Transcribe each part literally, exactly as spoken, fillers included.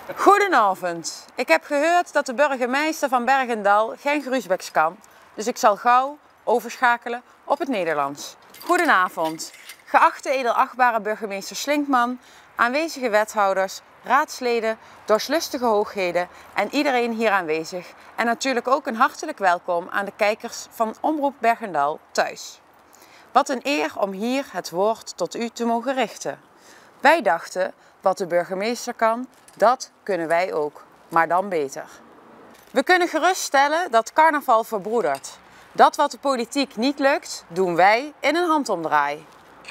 Goedenavond. Ik heb gehoord dat de burgemeester van Bergendal geen Gruusbeks kan, dus ik zal gauw overschakelen op het Nederlands. Goedenavond. Geachte edelachtbare burgemeester Slinkman, aanwezige wethouders, raadsleden, dorslustige hoogheden en iedereen hier aanwezig. En natuurlijk ook een hartelijk welkom aan de kijkers van Omroep Bergendal thuis. Wat een eer om hier het woord tot u te mogen richten. Wij dachten, wat de burgemeester kan, dat kunnen wij ook, maar dan beter. We kunnen geruststellen dat carnaval verbroedert. Dat wat de politiek niet lukt, doen wij in een handomdraai.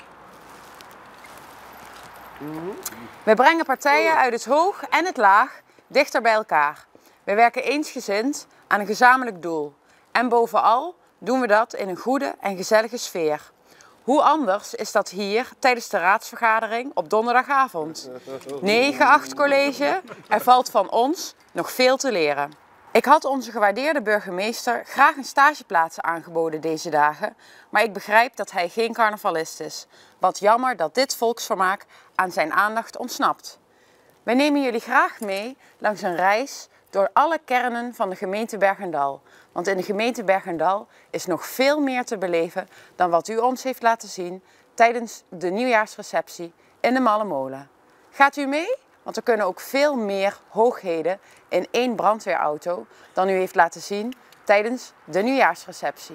We brengen partijen uit het hoog en het laag dichter bij elkaar. We werken eensgezind aan een gezamenlijk doel. En bovenal doen we dat in een goede en gezellige sfeer. Hoe anders is dat hier tijdens de raadsvergadering op donderdagavond? Nee, geacht college, er valt van ons nog veel te leren. Ik had onze gewaardeerde burgemeester graag een stageplaats aangeboden deze dagen, maar ik begrijp dat hij geen carnavalist is. Wat jammer dat dit volksvermaak aan zijn aandacht ontsnapt. Wij nemen jullie graag mee langs een reis door alle kernen van de gemeente Bergendal. Want in de gemeente Bergendal is nog veel meer te beleven dan wat u ons heeft laten zien tijdens de nieuwjaarsreceptie in de Malle Molen. Gaat u mee? Want er kunnen ook veel meer hoogheden in één brandweerauto dan u heeft laten zien tijdens de nieuwjaarsreceptie.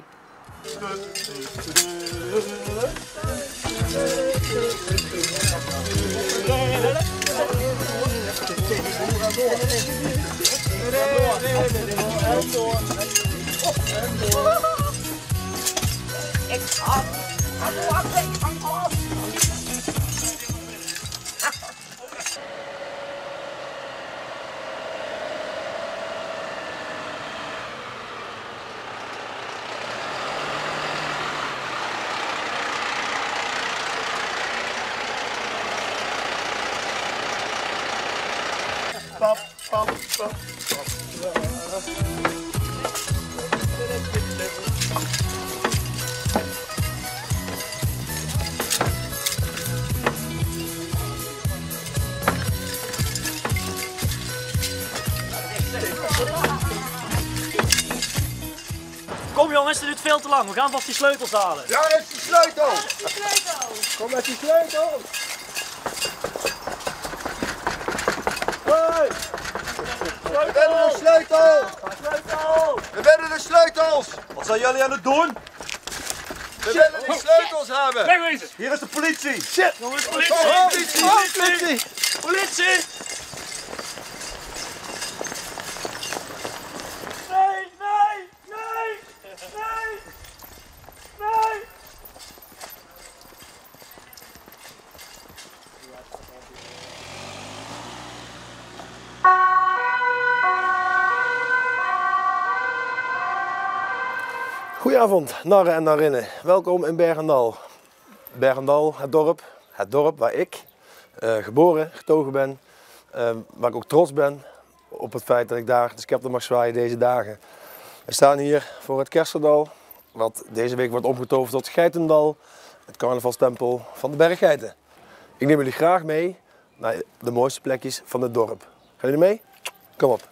Ik ga. Pap, pap, pap, pap. Kom jongens, dit duurt veel te lang. We gaan vast die sleutels halen. Ja, dat is die sleutel. Dat is die sleutel. Kom met die sleutel. Hey. We willen de sleutel. Sleutel! We willen de sleutels. Wat zijn jullie aan het doen? We willen die sleutels hebben. Wegwezen! Hier is de politie! Shit. Jongens, politie! Oh, politie. Politie! Oh, politie. Politie! Nee, nee, nee, nee, nee! Goedenavond, narren en narinnen. Welkom in Bergendal. Bergendal, het dorp. Het dorp waar ik uh, geboren, getogen ben. Uh, waar ik ook trots ben op het feit dat ik daar de scepter mag zwaaien deze dagen. We staan hier voor het Kersterdal, wat deze week wordt omgetoverd tot Geitendal. Het carnavalstempel van de Berggeiten. Ik neem jullie graag mee naar de mooiste plekjes van het dorp. Gaan jullie mee? Kom op.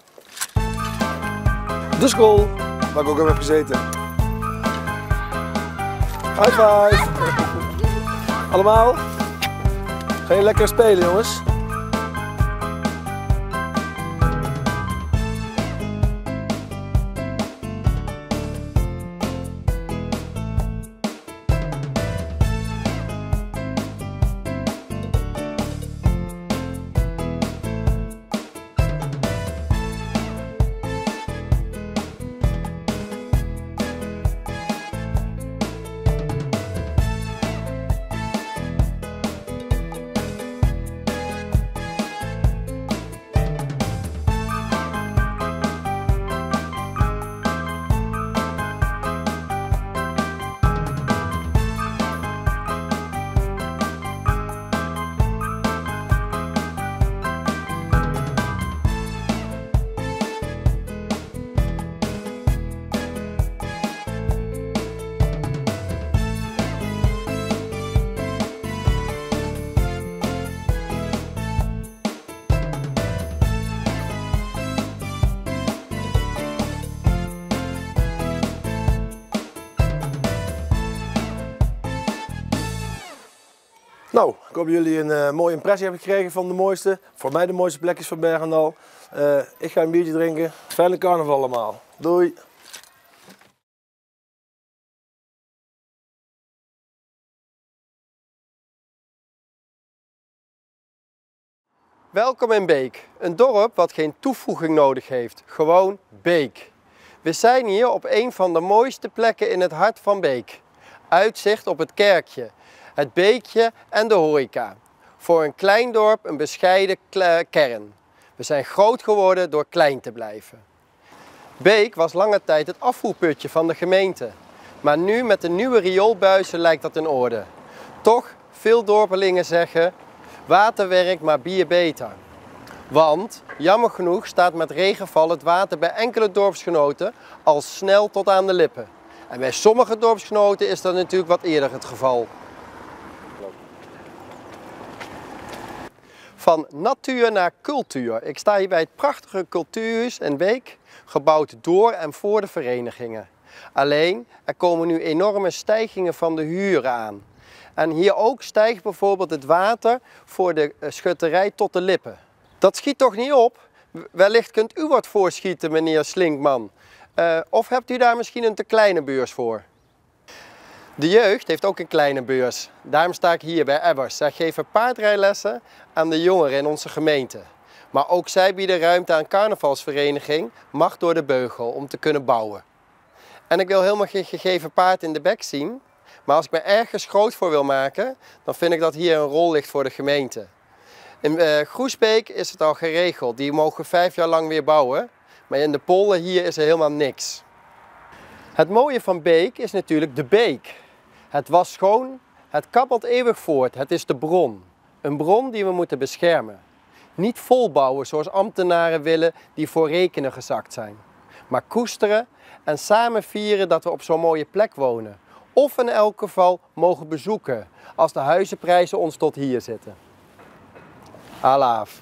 De school, waar ik ook al heb gezeten. High five! Allemaal? Ga je lekker spelen, jongens? Nou, ik hoop dat jullie een uh, mooie impressie hebben gekregen van de mooiste, voor mij de mooiste plekjes van Bergendal. Uh, ik ga een biertje drinken. Fijne carnaval allemaal. Doei! Welkom in Beek, een dorp wat geen toevoeging nodig heeft, gewoon Beek. We zijn hier op een van de mooiste plekken in het hart van Beek. Uitzicht op het kerkje, het beekje en de horeca. Voor een klein dorp een bescheiden kern. We zijn groot geworden door klein te blijven. Beek was lange tijd het afvoerputje van de gemeente. Maar nu met de nieuwe rioolbuizen lijkt dat in orde. Toch, veel dorpelingen zeggen, water werkt maar bier beter. Want, jammer genoeg, staat met regenval het water bij enkele dorpsgenoten al snel tot aan de lippen. En bij sommige dorpsgenoten is dat natuurlijk wat eerder het geval. Van natuur naar cultuur. Ik sta hier bij het prachtige cultuurhuis in Beek, gebouwd door en voor de verenigingen. Alleen, er komen nu enorme stijgingen van de huren aan. En hier ook stijgt bijvoorbeeld het water voor de schutterij tot de lippen. Dat schiet toch niet op? Wellicht kunt u wat voorschieten, meneer Slinkman. Uh, of hebt u daar misschien een te kleine beurs voor? De jeugd heeft ook een kleine beurs. Daarom sta ik hier bij Ebbers. Zij geven paardrijlessen aan de jongeren in onze gemeente. Maar ook zij bieden ruimte aan carnavalsvereniging Macht door de Beugel om te kunnen bouwen. En ik wil helemaal geen gegeven paard in de bek zien. Maar als ik me ergens groot voor wil maken, dan vind ik dat hier een rol ligt voor de gemeente. In uh, Groesbeek is het al geregeld. Die mogen vijf jaar lang weer bouwen. Maar in de polder hier is er helemaal niks. Het mooie van Beek is natuurlijk de beek. Het was schoon, het kabbelt eeuwig voort. Het is de bron. Een bron die we moeten beschermen. Niet volbouwen zoals ambtenaren willen die voor rekenen gezakt zijn. Maar koesteren en samen vieren dat we op zo'n mooie plek wonen. Of in elk geval mogen bezoeken als de huizenprijzen ons tot hier zitten. Alaaf.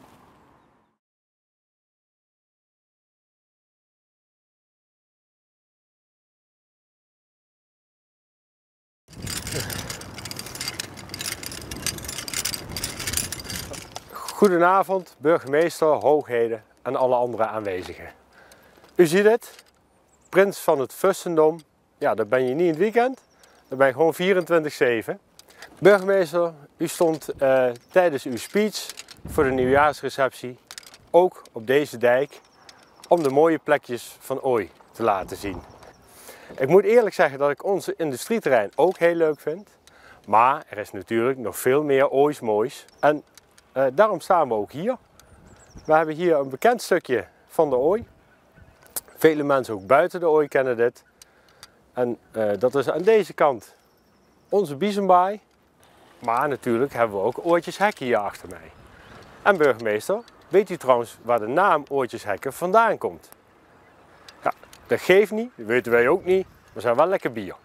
Goedenavond, burgemeester, hoogheden en alle andere aanwezigen. U ziet het, prins van het Fustendom, ja, dat ben je niet in het weekend, dat ben je gewoon vierentwintig zeven. Burgemeester, u stond uh, tijdens uw speech voor de nieuwjaarsreceptie ook op deze dijk om de mooie plekjes van Ooij te laten zien. Ik moet eerlijk zeggen dat ik ons industrieterrein ook heel leuk vind, maar er is natuurlijk nog veel meer Ooijs moois. En Uh, daarom staan we ook hier. We hebben hier een bekend stukje van de Ooij. Vele mensen ook buiten de Ooij kennen dit. En uh, dat is aan deze kant onze biezenbaai. Maar natuurlijk hebben we ook Oortjeshekken hier achter mij. En burgemeester, weet u trouwens waar de naam Oortjeshekken vandaan komt? Ja, dat geeft niet, dat weten wij ook niet, maar het zijn wel lekker bier.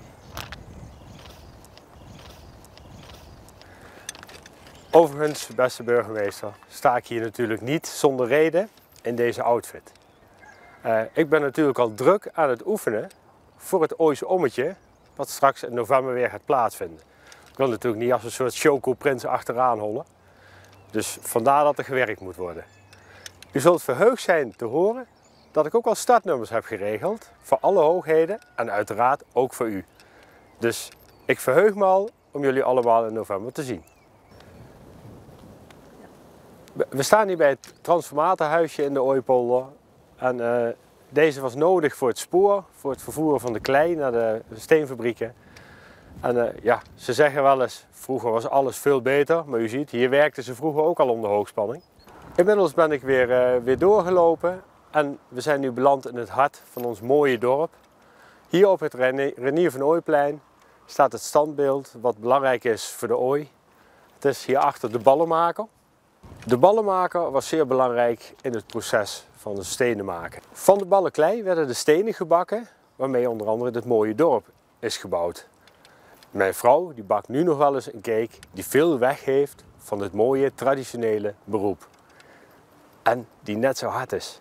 Overigens, beste burgemeester, sta ik hier natuurlijk niet zonder reden in deze outfit. Uh, ik ben natuurlijk al druk aan het oefenen voor het Ooijse ommetje, wat straks in november weer gaat plaatsvinden. Ik wil natuurlijk niet als een soort chocoprins achteraan hollen, dus vandaar dat er gewerkt moet worden. U zult verheugd zijn te horen dat ik ook al startnummers heb geregeld voor alle hoogheden en uiteraard ook voor u. Dus ik verheug me al om jullie allemaal in november te zien. We staan hier bij het transformatorhuisje in de Ooijpolder en uh, deze was nodig voor het spoor, voor het vervoeren van de klei naar de steenfabrieken. En uh, ja, ze zeggen wel eens, vroeger was alles veel beter, maar u ziet, hier werkten ze vroeger ook al onder hoogspanning. Inmiddels ben ik weer, uh, weer doorgelopen en we zijn nu beland in het hart van ons mooie dorp. Hier op het Renier van Ooijplein staat het standbeeld wat belangrijk is voor de Ooij. Het is hierachter de ballenmaker. De ballenmaker was zeer belangrijk in het proces van het stenen maken. Van de ballenklei werden de stenen gebakken, waarmee onder andere dit mooie dorp is gebouwd. Mijn vrouw die bakt nu nog wel eens een cake die veel weg heeft van het mooie traditionele beroep. En die net zo hard is.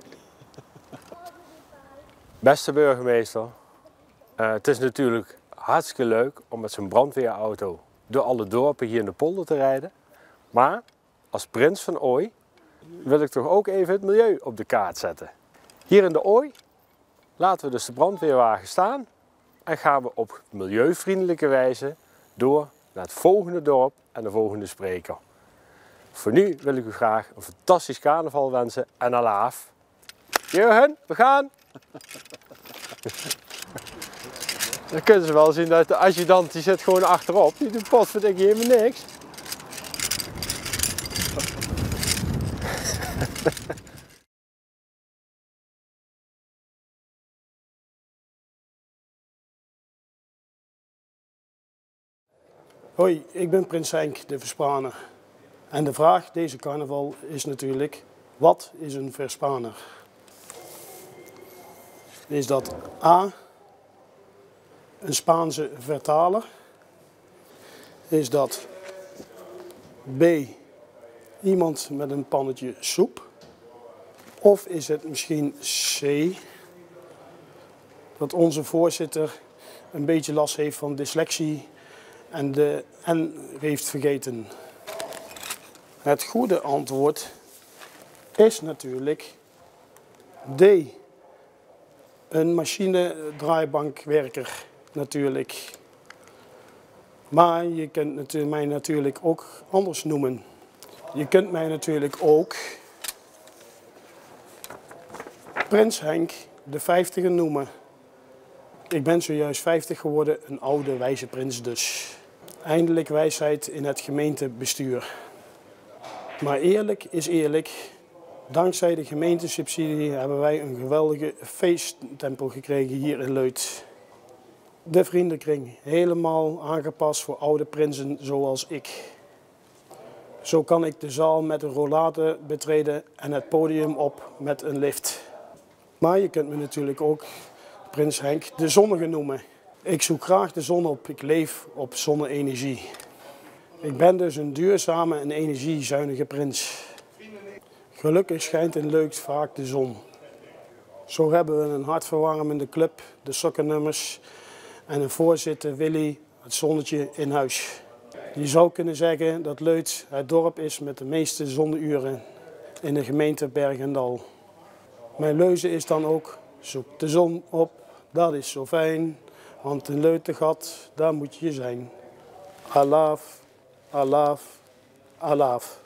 Beste burgemeester, uh, het is natuurlijk hartstikke leuk om met zo'n brandweerauto door alle dorpen hier in de polder te rijden. Maar als Prins van Ooij wil ik toch ook even het milieu op de kaart zetten. Hier in de Ooij laten we dus de brandweerwagen staan en gaan we op milieuvriendelijke wijze door naar het volgende dorp en de volgende spreker. Voor nu wil ik u graag een fantastisch carnaval wensen en alaaf. Jurgen, we gaan! Dan kunnen ze wel zien dat de adjudant die zit gewoon achterop. Die doet potverdikkie helemaal niks. Hoi, ik ben Prins Henk, de Verspaner. En de vraag deze carnaval is natuurlijk, wat is een Verspaner? Is dat A, een Spaanse vertaler? Is dat B, iemand met een pannetje soep? Of is het misschien C, dat onze voorzitter een beetje last heeft van dyslexie en de N heeft vergeten? Het goede antwoord is natuurlijk D, een machinedraaibankwerker natuurlijk. Maar je kunt mij natuurlijk ook anders noemen. Je kunt mij natuurlijk ook Prins Henk de vijftiger noemen. Ik ben zojuist vijftig geworden, een oude wijze prins dus. Eindelijk wijsheid in het gemeentebestuur. Maar eerlijk is eerlijk, dankzij de gemeentesubsidie hebben wij een geweldige feesttempel gekregen hier in Leuth. De vriendenkring, helemaal aangepast voor oude prinsen zoals ik. Zo kan ik de zaal met een rollator betreden en het podium op met een lift. Maar je kunt me natuurlijk ook Prins Henk de Zonnige noemen. Ik zoek graag de zon op, ik leef op zonne-energie. Ik ben dus een duurzame en energiezuinige prins. Gelukkig schijnt in Leuth vaak de zon. Zo hebben we een hartverwarmende club, de sokkennummers en een voorzitter Willy, het zonnetje in huis. Je zou kunnen zeggen dat Leuth het dorp is met de meeste zonneuren in de gemeente Berg en Dal. Mijn leuze is dan ook, zoek de zon op, dat is zo fijn, want in Leuth de gat, daar moet je zijn. Alaaf, alaaf, alaaf.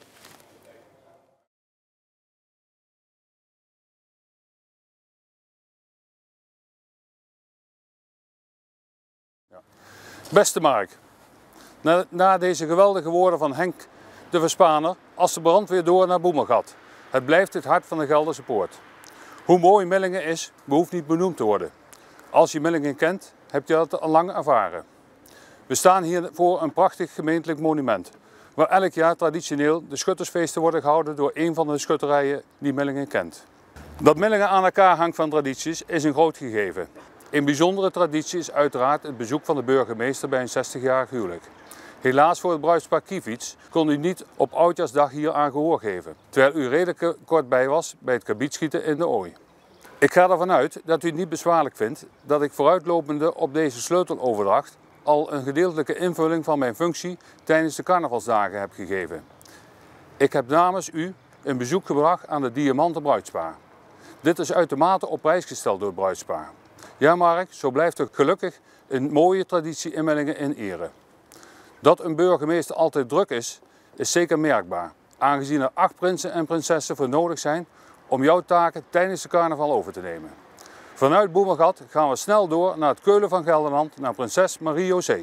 Beste Mark, na, na deze geweldige woorden van Henk de Verspaner, als de brandweer door naar Boemergat. Het blijft het hart van de Gelderse Poort. Hoe mooi Millingen is, behoeft niet benoemd te worden. Als je Millingen kent, heb je dat al lang ervaren. We staan hier voor een prachtig gemeentelijk monument, waar elk jaar traditioneel de schuttersfeesten worden gehouden door een van de schutterijen die Millingen kent. Dat Millingen aan elkaar hangt van tradities is een groot gegeven. Een bijzondere traditie is uiteraard het bezoek van de burgemeester bij een zestigjarig huwelijk. Helaas voor het bruidspaar Kiefiets kon u niet op Oudjaarsdag hier aan gehoor geven, terwijl u redelijk kort bij was bij het kabietschieten in de Ooij. Ik ga ervan uit dat u het niet bezwaarlijk vindt dat ik vooruitlopende op deze sleuteloverdracht al een gedeeltelijke invulling van mijn functie tijdens de carnavalsdagen heb gegeven. Ik heb namens u een bezoek gebracht aan het Diamanten bruidspaar. Dit is uitermate op prijs gesteld door het bruidspaar. Ja Mark, zo blijft er gelukkig een mooie traditie in Millingen in ere. Dat een burgemeester altijd druk is, is zeker merkbaar, aangezien er acht prinsen en prinsessen voor nodig zijn om jouw taken tijdens de carnaval over te nemen. Vanuit Boemergat gaan we snel door naar het Keulen van Gelderland, naar prinses Marie-José.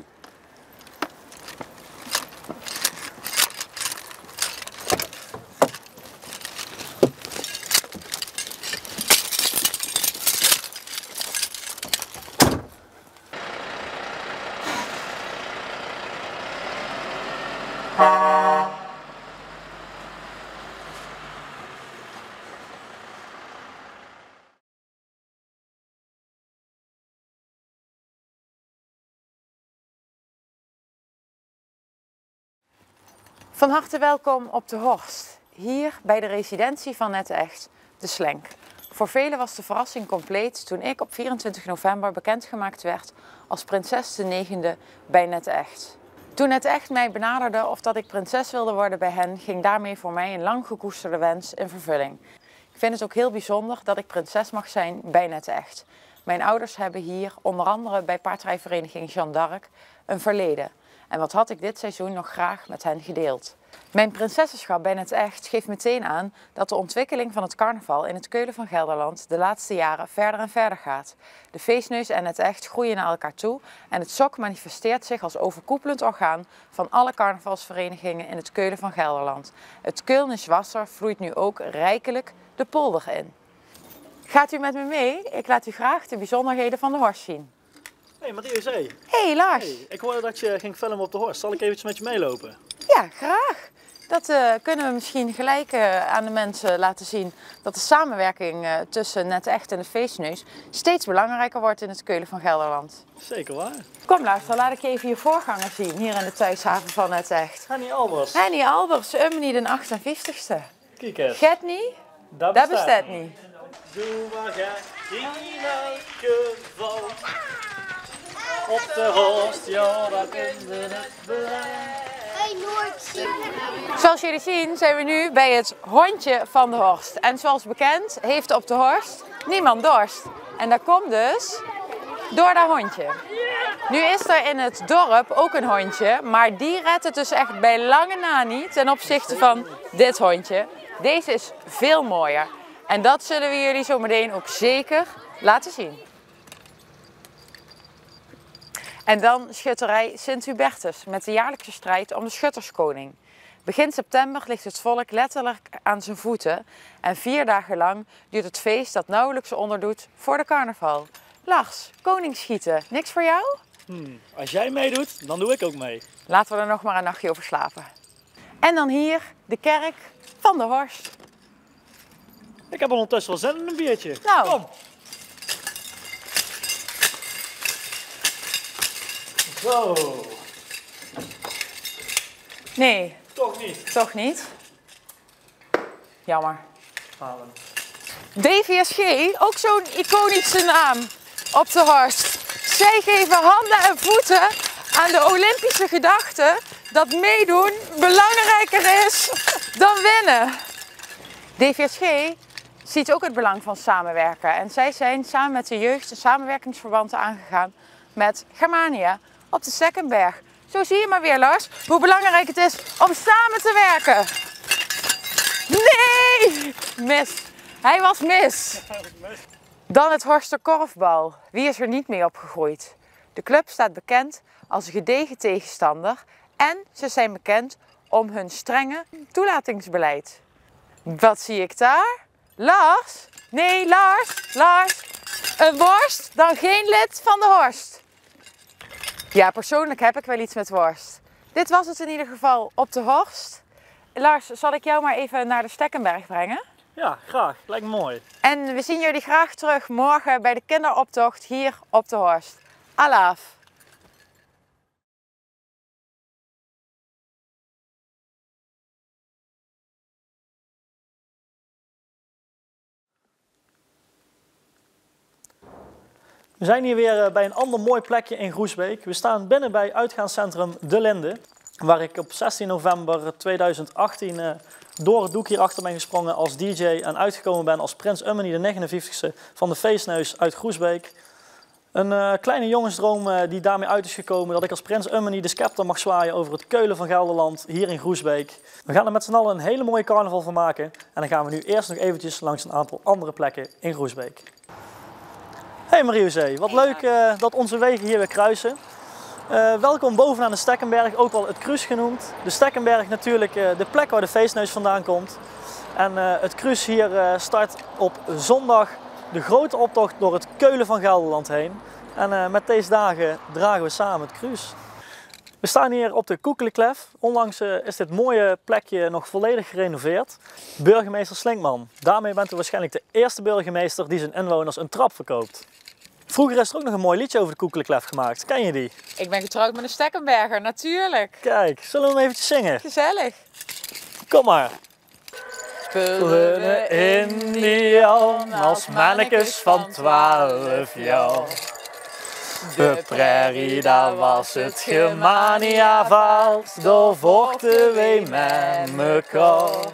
Van harte welkom op de Horst, hier bij de residentie van Net Echt, de Slenk. Voor velen was de verrassing compleet toen ik op vierentwintig november bekendgemaakt werd als prinses de negende bij Net Echt. Toen het echt mij benaderde of dat ik prinses wilde worden bij hen, ging daarmee voor mij een lang gekoesterde wens in vervulling. Ik vind het ook heel bijzonder dat ik prinses mag zijn bij Net Echt. Mijn ouders hebben hier, onder andere bij paardrijvereniging Jeanne d'Arc, een verleden. En wat had ik dit seizoen nog graag met hen gedeeld. Mijn prinsessenschap bij Net Echt geeft meteen aan dat de ontwikkeling van het carnaval in het Keulen van Gelderland de laatste jaren verder en verder gaat. De feestneus en Net Echt groeien naar elkaar toe en het S O C manifesteert zich als overkoepelend orgaan van alle carnavalsverenigingen in het Keulen van Gelderland. Het Keulnisch wasser vloeit nu ook rijkelijk de polder in. Gaat u met me mee? Ik laat u graag de bijzonderheden van de Horst zien. Hey Marie Zee. Hey Lars. Hey, ik hoorde dat je ging filmen op de Horst. Zal ik eventjes met je meelopen? Ja, graag. Dat uh, kunnen we misschien gelijk uh, aan de mensen laten zien dat de samenwerking uh, tussen Net Echt en de feestneus steeds belangrijker wordt in het Keulen van Gelderland. Zeker waar. Kom Lars, dan laat ik je even je voorganger zien hier in de thuishaven van Net Echt. Henny Albers. Henny Albers, Ummenie de achtenvijftigste. Kijk eens. Get niet? Dat bestaat, bestaat, bestaat niet. niet. Doe maar gek in elk geval. Op de Horst, ja, dat vinden het belangrijk. Zoals jullie zien zijn we nu bij het hondje van de Horst. En zoals bekend heeft op de Horst niemand dorst. En dat komt dus door dat hondje. Nu is er in het dorp ook een hondje, maar die redt het dus echt bij lange na niet ten opzichte van dit hondje. Deze is veel mooier. En dat zullen we jullie zo meteen ook zeker laten zien. En dan schutterij Sint-Hubertus met de jaarlijkse strijd om de schutterskoning. Begin september ligt het volk letterlijk aan zijn voeten en vier dagen lang duurt het feest dat nauwelijks onderdoet voor de carnaval. Lars, koningsschieten, niks voor jou? Hmm, als jij meedoet, dan doe ik ook mee. Laten we er nog maar een nachtje over slapen. En dan hier de kerk van de Horst. Ik heb ondertussen wel zin in een biertje. Nou. Kom. Zo. Nee. Toch niet. Toch niet. Jammer. Halen. D V S G, ook zo'n iconische naam op de Horst. Zij geven handen en voeten aan de Olympische gedachte dat meedoen belangrijker is dan winnen. D V S G ziet ook het belang van samenwerken en zij zijn samen met de jeugd een samenwerkingsverband aangegaan met Germania op de Stekkenberg. Zo zie je maar weer, Lars, hoe belangrijk het is om samen te werken. Nee! Mis. Hij was mis. Dan het Horster korfbal. Wie is er niet mee opgegroeid? De club staat bekend als een gedegen tegenstander en ze zijn bekend om hun strenge toelatingsbeleid. Wat zie ik daar? Lars? Nee, Lars, Lars. Een worst, dan geen lid van de Horst. Ja, persoonlijk heb ik wel iets met worst. Dit was het in ieder geval op de Horst. Lars, zal ik jou maar even naar de Stekkenberg brengen? Ja, graag. Lijkt me mooi. En we zien jullie graag terug morgen bij de kinderoptocht hier op de Horst. Alaaf! We zijn hier weer bij een ander mooi plekje in Groesbeek. We staan binnen bij uitgaanscentrum De Linde, waar ik op zestien november tweeduizend achttien door het doek hierachter ben gesprongen als D J en uitgekomen ben als Prins Ummenie de negenenvijftigste van de feestneus uit Groesbeek. Een uh, kleine jongensdroom uh, die daarmee uit is gekomen dat ik als Prins Ummenie de scepter mag zwaaien over het Keulen van Gelderland hier in Groesbeek. We gaan er met z'n allen een hele mooie carnaval van maken en dan gaan we nu eerst nog eventjes langs een aantal andere plekken in Groesbeek. Hey Marie-José, wat leuk uh, dat onze wegen hier weer kruisen. Uh, welkom bovenaan de Stekkenberg, ook wel het Kruis genoemd. De Stekkenberg natuurlijk uh, de plek waar de feestneus vandaan komt. En uh, het Kruis hier uh, start op zondag de grote optocht door het Keulen van Gelderland heen. En uh, met deze dagen dragen we samen het Kruis. We staan hier op de Koekeleklef. Onlangs uh, is dit mooie plekje nog volledig gerenoveerd. Burgemeester Slinkman. Daarmee bent u waarschijnlijk de eerste burgemeester die zijn inwoners een trap verkoopt. Vroeger is er ook nog een mooi liedje over de Koekeleklef gemaakt. Ken je die? Ik ben getrouwd met een Stekkenberger, natuurlijk. Kijk, zullen we hem eventjes zingen? Gezellig. Kom maar. Spullen in die jan als mannekes van twaalf jaar. De prairie, daar was het Germania valt, door vochten wij met mekaar.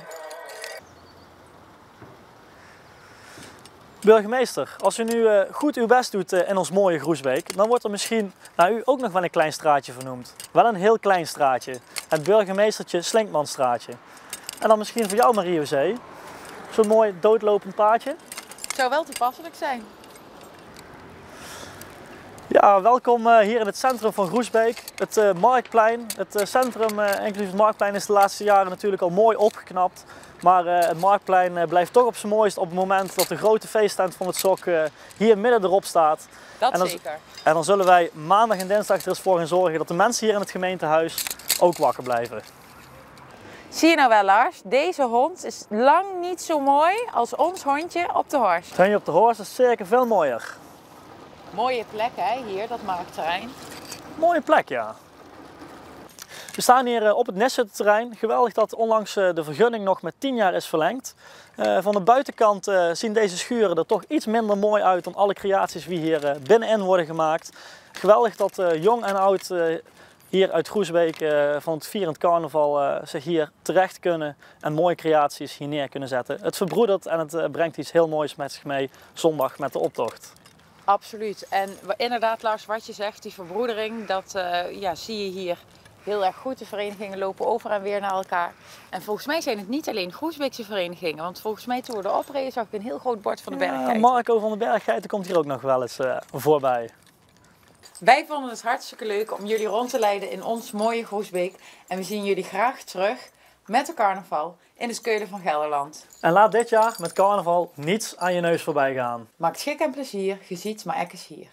Burgemeester, als u nu uh, goed uw best doet uh, in ons mooie Groesbeek, dan wordt er misschien naar u ook nog wel een klein straatje vernoemd. Wel een heel klein straatje, het burgemeestertje Slinkmanstraatje. En dan misschien voor jou, Marie-José, zo'n mooi doodlopend paadje. Het zou wel toepasselijk zijn. Ja, welkom uh, hier in het centrum van Groesbeek. Het uh, Marktplein. Het uh, centrum, uh, inclusief het Marktplein, is de laatste jaren natuurlijk al mooi opgeknapt. Maar uh, het Marktplein uh, blijft toch op zijn mooist op het moment dat de grote feesttent van het S O C uh, hier midden erop staat. Dat en dan, zeker. En dan zullen wij maandag en dinsdag er eens voor gaan zorgen dat de mensen hier in het gemeentehuis ook wakker blijven. Zie je nou wel, Lars? Deze hond is lang niet zo mooi als ons hondje op de Horst. Het hondje op de Horst is zeker veel mooier. Mooie plek, hè, hier, dat marktterrein. Mooie plek, ja. We staan hier op het Neshutterrein. Geweldig dat onlangs de vergunning nog met tien jaar is verlengd. Uh, van de buitenkant uh, zien deze schuren er toch iets minder mooi uit dan alle creaties die hier uh, binnenin worden gemaakt. Geweldig dat uh, jong en oud uh, hier uit Groesbeek uh, van het vierend carnaval uh, zich hier terecht kunnen en mooie creaties hier neer kunnen zetten. Het verbroedert en het uh, brengt iets heel moois met zich mee zondag met de optocht. Absoluut. En inderdaad, Lars, wat je zegt, die verbroedering, dat uh, ja, zie je hier heel erg goed. De verenigingen lopen over en weer naar elkaar. En volgens mij zijn het niet alleen Groesbeekse verenigingen, want volgens mij toen we erop reden zag ik een heel groot bord van de Berggeiten. Ja, Marco van de Berggeiten komt hier ook nog wel eens uh, voorbij. Wij vonden het hartstikke leuk om jullie rond te leiden in ons mooie Groesbeek. En we zien jullie graag terug met de carnaval in de Skeulen van Gelderland. En laat dit jaar met carnaval niets aan je neus voorbij gaan. Maakt schik en plezier, je ziet maar ekkes hier.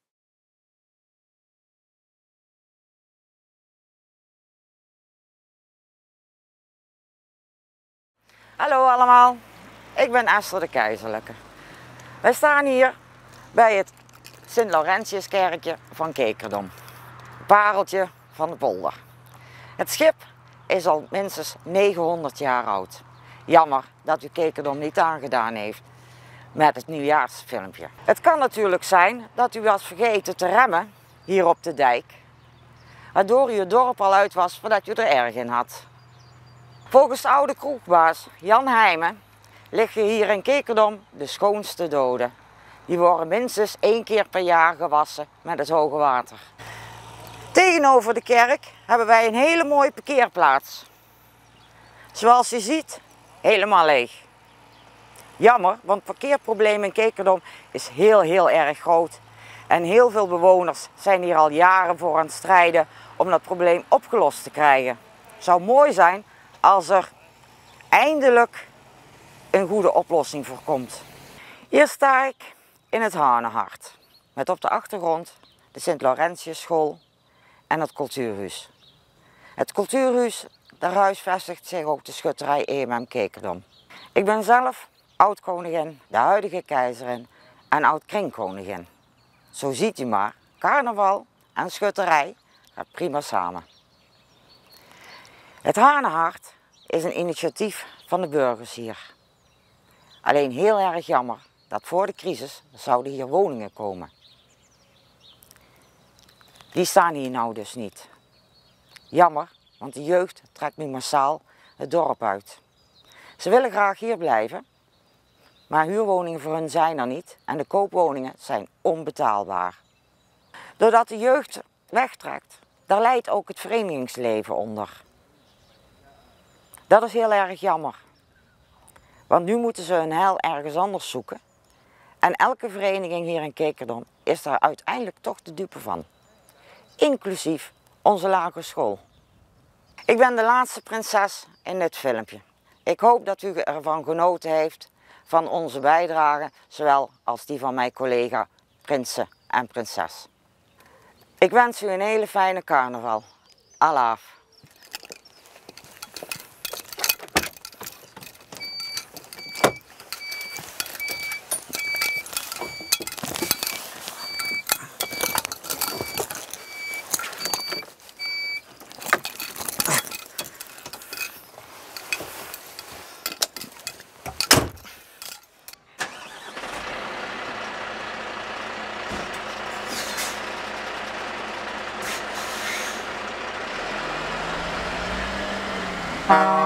Hallo allemaal, ik ben Esther de Keizerlijke. Wij staan hier bij het Sint-Laurentiuskerkje van Kekerdom. Pareltje van de polder. Het schip is al minstens negenhonderd jaar oud. Jammer dat u Kekerdom niet aangedaan heeft met het nieuwjaarsfilmpje. Het kan natuurlijk zijn dat u was vergeten te remmen hier op de dijk, waardoor u het dorp al uit was voordat u er erg in had. Volgens de oude kroegbaas Jan Heijmen liggen hier in Kekerdom de schoonste doden. Die worden minstens één keer per jaar gewassen met het hoge water. Tegenover de kerk hebben wij een hele mooie parkeerplaats. Zoals je ziet, helemaal leeg. Jammer, want het parkeerprobleem in Kekerdom is heel heel erg groot. En heel veel bewoners zijn hier al jaren voor aan het strijden om dat probleem opgelost te krijgen. Het zou mooi zijn als er eindelijk een goede oplossing voor komt. Hier sta ik in het Hanehart, met op de achtergrond de Sint-Laurentiusschool en het cultuurhuis. Het cultuurhuis, daar huisvestigt zich ook de schutterij E M M Kekerdom. Ik ben zelf oud-koningin, de huidige keizerin en oud-kringkoningin. Zo ziet u maar, carnaval en schutterij gaat prima samen. Het Hanehart is een initiatief van de burgers hier. Alleen heel erg jammer dat voor de crisis zouden hier woningen komen. Die staan hier nou dus niet. Jammer, want de jeugd trekt nu massaal het dorp uit. Ze willen graag hier blijven, maar huurwoningen voor hen zijn er niet en de koopwoningen zijn onbetaalbaar. Doordat de jeugd wegtrekt, daar leidt ook het verenigingsleven onder. Dat is heel erg jammer, want nu moeten ze hun heil ergens anders zoeken. En elke vereniging hier in Kekerdom is daar uiteindelijk toch de dupe van. Inclusief onze lagere school. Ik ben de laatste prinses in dit filmpje. Ik hoop dat u ervan genoten heeft van onze bijdrage, zowel als die van mijn collega prinsen en prinses. Ik wens u een hele fijne carnaval. Alaaf. Thank